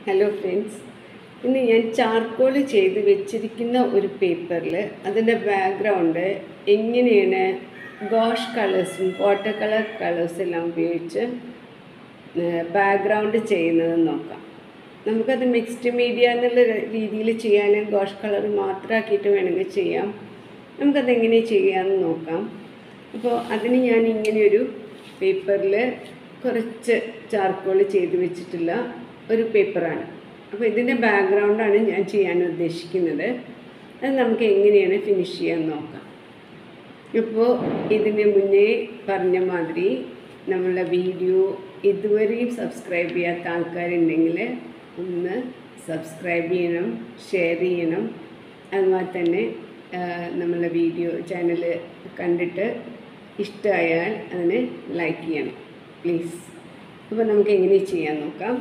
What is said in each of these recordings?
Hello friends. ഇന്ന് ഞാൻ charcoal ചെയ്ത് വെച്ചിരിക്കുന്ന ഒരു പേപ്പറിൽ അതിൻ്റെ ബാക്ക്ഗ്രൗണ്ട് എങ്ങനെയാണ് ഗോഷ് കളേഴ്സും വാട്ടർ കളർ കളേഴ്സ് എല്ലാം ഉപയോഗിച്ച് ബാക്ക്ഗ്രൗണ്ട് ചെയ്യുന്നതെന്ന് നോക്കാം. നമുക്കത് മിക്സ്ഡ് മീഡിയ എന്നുള്ള രീതിയിൽ ചെയ്യാനും ഗോഷ് കളർ മാത്രമാക്കിയിട്ട് വേണമെങ്കിൽ ചെയ്യാം. നമുക്കതെങ്ങനെ ചെയ്യാമെന്ന് നോക്കാം. അപ്പോൾ അതിന് ഞാൻ ഇങ്ങനെയൊരു പേപ്പറിൽ കുറച്ച് ചാർക്കോൾ ചെയ്ത് വെച്ചിട്ടുള്ള ഒരു പേപ്പറാണ്. അപ്പോൾ ഇതിൻ്റെ ബാക്ക്ഗ്രൗണ്ടാണ് ഞാൻ ചെയ്യാൻ ഉദ്ദേശിക്കുന്നത്. അത് നമുക്ക് എങ്ങനെയാണ് ഫിനിഷ് ചെയ്യാൻ നോക്കാം. ഇപ്പോൾ ഇതിന് മുന്നേ പറഞ്ഞ മാതിരി നമ്മളുടെ വീഡിയോ ഇതുവരെയും സബ്സ്ക്രൈബ് ചെയ്യാത്ത ആൾക്കാരുണ്ടെങ്കിൽ ഒന്ന് സബ്സ്ക്രൈബ് ചെയ്യണം, ഷെയർ ചെയ്യണം. അതുപോലെ തന്നെ നമ്മളുടെ വീഡിയോ ചാനൽ കണ്ടിട്ട് ഇഷ്ടമായാൽ അതിന് ലൈക്ക് ചെയ്യണം പ്ലീസ്. അപ്പോൾ നമുക്ക് എങ്ങനെ ചെയ്യാൻ നോക്കാം.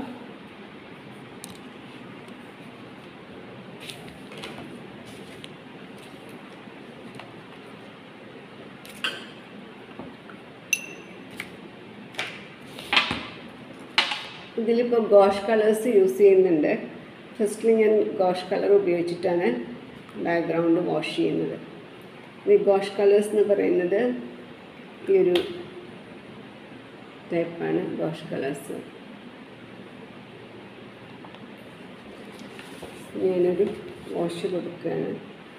ഇതിലിപ്പോൾ ഗോഷ് കളേഴ്സ് യൂസ് ചെയ്യുന്നുണ്ട്. ഫസ്റ്റിൽ ഞാൻ ഗോഷ് കളർ ഉപയോഗിച്ചിട്ടാണ് ബാക്ക്ഗ്രൗണ്ട് വാഷ് ചെയ്യുന്നത്. ഈ ഗോഷ് കളേഴ്സ് എന്ന് പറയുന്നത് ഈ ഒരു ടൈപ്പാണ് ഗോഷ് കളേഴ്സ്. ഞാനൊരു വാഷ് കൊടുക്കുകയാണ്.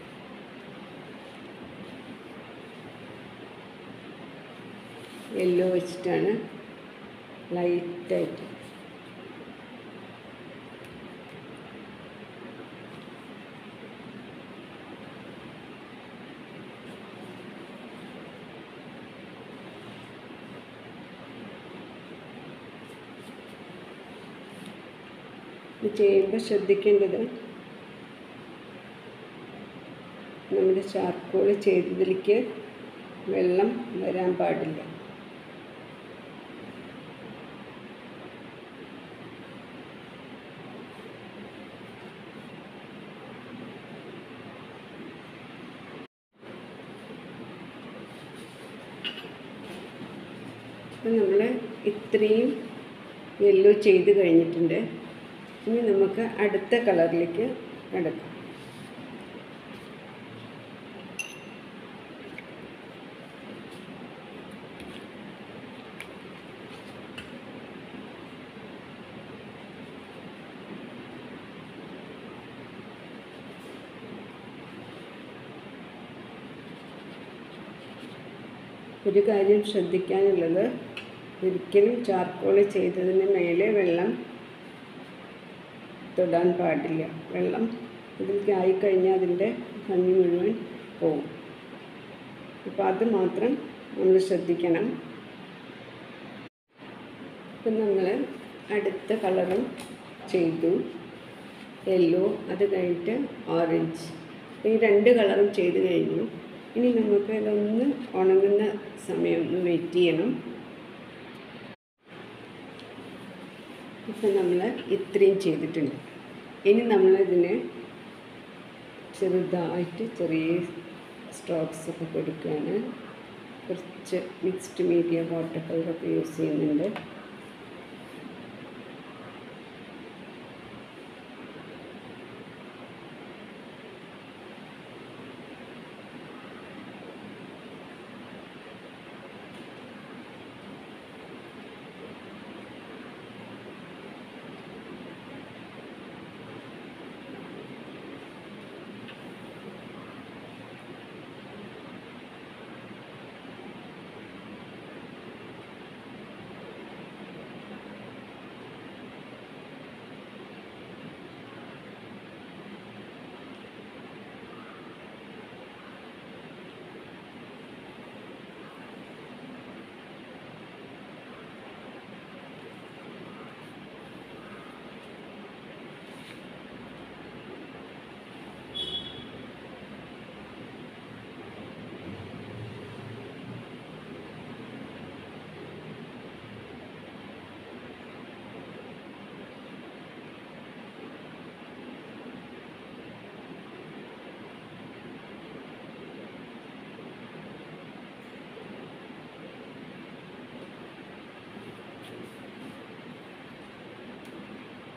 യെല്ലോ വെച്ചിട്ടാണ് ലൈറ്റായിട്ട്. ഇത് ചെയ്യുമ്പോൾ ശ്രദ്ധിക്കേണ്ടത് നമ്മുടെ ചാർക്കോൾ ചെയ്തതിലേക്ക് വെള്ളം വരാൻ പാടില്ല. അപ്പം നമ്മൾ ഇത്രയും യെല്ലോ ചെയ്ത് കഴിഞ്ഞിട്ടുണ്ട്. ഇനി നമുക്ക് അടുത്ത കളറിലേക്ക് കിടക്കാം. ഒരു കാര്യം ശ്രദ്ധിക്കാനുള്ളത്, ഒരിക്കലും ചാർക്കോൾ ചെയ്തതിന് മേലെ വെള്ളം തൊടാൻ പാടില്ല. വെള്ളം ഇതിലേക്ക് ആയിക്കഴിഞ്ഞാൽ അതിൻ്റെ ഭംഗി മുഴുവൻ പോകും. അപ്പോൾ അത് മാത്രം നമ്മൾ ശ്രദ്ധിക്കണം. ഇപ്പം നമ്മൾ അടുത്ത കളറും ചെയ്തു, യെല്ലോ. അത് കഴിഞ്ഞിട്ട് ഓറഞ്ച്. ഈ രണ്ട് കളറും ചെയ്ത് കഴിഞ്ഞു. ഇനി നമുക്ക് ഇതൊന്ന് ഉണങ്ങുന്ന സമയം ഒന്ന് വെയിറ്റ് ചെയ്യണം. ഇപ്പം നമ്മൾ ഇത്രയും ചെയ്തിട്ടുണ്ട്. ഇനി നമ്മളിതിന് ചെറുതായിട്ട് ചെറിയ സ്ട്രോക്സ് ഒക്കെ കൊടുക്കുകയാണ്. കുറച്ച് മിക്സ്ഡ് മീഡിയ വാട്ടർ കളറൊക്കെ യൂസ് ചെയ്യുന്നുണ്ട്.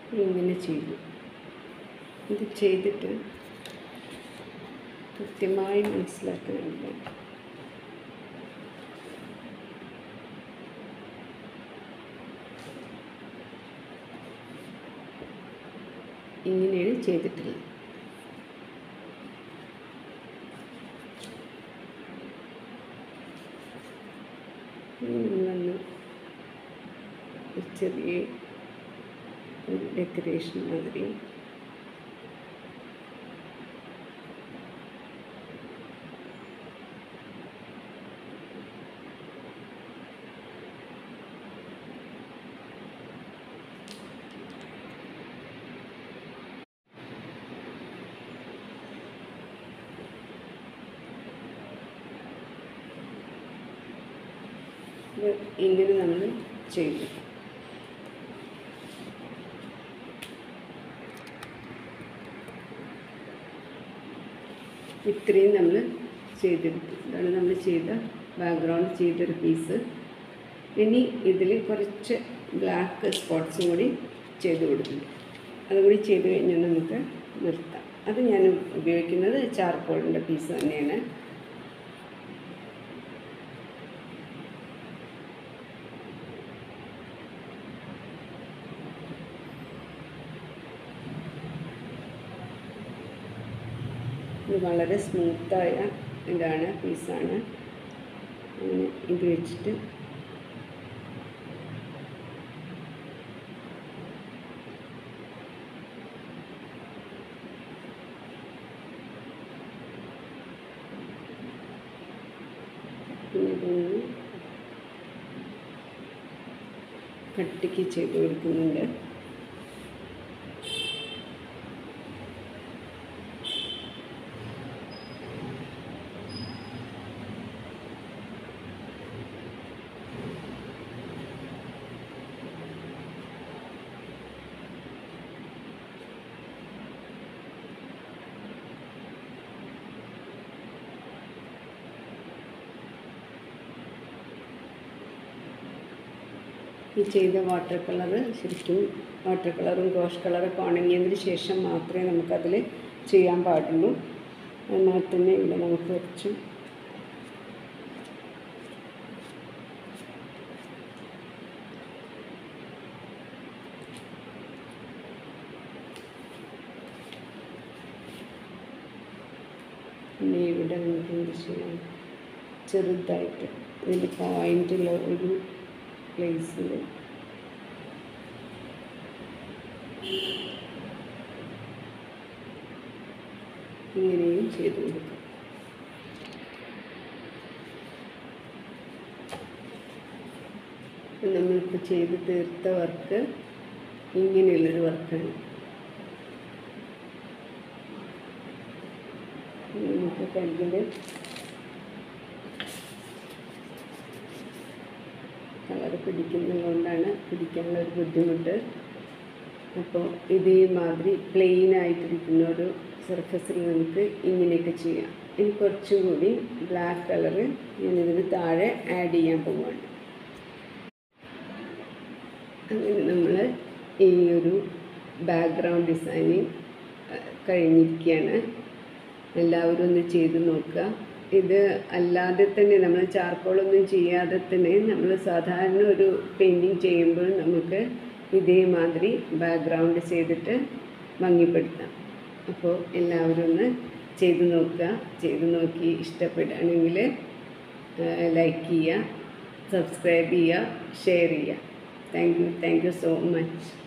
ഇങ്ങനെ ചെയ്തു. ഇത് ചെയ്തിട്ട് കൃത്യമായി മനസ്സിലാക്കുന്നുണ്ട്. ഇങ്ങനെയാണ് ചെയ്തിട്ടുള്ളത്. നമ്മളൊന്ന് ചെറിയ ഒരു ഡെക്കറേഷൻ മാതിരി ഇങ്ങനെ നമ്മൾ ചെയ്തു. ഇത്രയും നമ്മൾ ചെയ്തെടുത്തു. ഇതാണ് നമ്മൾ ചെയ്ത ബാക്ക്ഗ്രൗണ്ട് ചെയ്തൊരു പീസ്. ഇനി ഇതിൽ കുറച്ച് ബ്ലാക്ക് സ്പോട്ട്സും കൂടി ചെയ്ത് കൊടുക്കുന്നു. അതുകൂടി ചെയ്ത് കഴിഞ്ഞാൽ നമുക്ക് നിർത്താം. അത് ഞാൻ ഉപയോഗിക്കുന്നത് ചാർക്കോളിൻ്റെ പീസ് തന്നെയാണ്. ഇത് വളരെ സ്മൂത്തായ ഇതാണ്, പീസാണ്. അങ്ങനെ ഇത് വെച്ചിട്ട് പിന്നെ ഇതൊന്ന് കട്ടിക്ക് ചെയ്ത് കൊടുക്കുന്നുണ്ട്. ഈ ചെയ്ത വാട്ടർ കളറ് ശരിക്കും വാട്ടർ കളറും ഗോഷ് കളറൊക്കെ ഉണങ്ങിയതിന് ശേഷം മാത്രമേ നമുക്കതിൽ ചെയ്യാൻ പാടുള്ളൂ. എന്നാൽ തന്നെ ഇവിടെ നമുക്ക് കുറച്ച് പിന്നെ ഇവിടെ നമുക്ക് എന്ത് ചെയ്യാം, ചെറുതായിട്ട് ഇതിൽ പോയിൻ്റുള്ള ഒരു പ്ലേസിൽ ഇങ്ങനെയും ചെയ്ത് കൊടുക്കാം. നമ്മളിപ്പോൾ ചെയ്ത് തീർത്ത വർക്ക് ഇങ്ങനെയുള്ളൊരു വർക്കാണ്. നമുക്ക് കയ്യിൽ കളറ് പിടിക്കുന്നതുകൊണ്ടാണ് പിടിക്കാനുള്ളൊരു ബുദ്ധിമുട്ട്. അപ്പോൾ ഇതേമാതിരി പ്ലെയിൻ ആയിട്ടിരിക്കുന്ന ഒരു സർഫസിൽ നമുക്ക് ഇങ്ങനെയൊക്കെ ചെയ്യാം. ഇനി കുറച്ചും കൂടി ബ്ലാക്ക് കളറ് ഞാനിതിന് താഴെ ആഡ് ചെയ്യാൻ പോവുകയാണ്. അങ്ങനെ നമ്മൾ ഈ ഒരു ബാക്ക്ഗ്രൗണ്ട് ഡിസൈനിങ് കഴിഞ്ഞിരിക്കുകയാണ്. എല്ലാവരും ഒന്ന് ചെയ്ത് നോക്കുക. ഇത് അല്ലാതെ തന്നെ നമ്മൾ ചാർക്കോളൊന്നും ചെയ്യാതെ തന്നെ നമ്മൾ സാധാരണ ഒരു പെയിൻറ്റിങ് ചെയ്യുമ്പോൾ നമുക്ക് ഇതേമാതിരി ബാക്ക്ഗ്രൗണ്ട് ചെയ്തിട്ട് ഭംഗിപ്പെടുത്താം. അപ്പോൾ എല്ലാവരും ഒന്ന് ചെയ്ത് നോക്കുക. ചെയ്ത് നോക്കി ഇഷ്ടപ്പെടുകയാണെങ്കിൽ ലൈക്ക് ചെയ്യുക, സബ്സ്ക്രൈബ് ചെയ്യുക, ഷെയർ ചെയ്യുക. Thank you so much.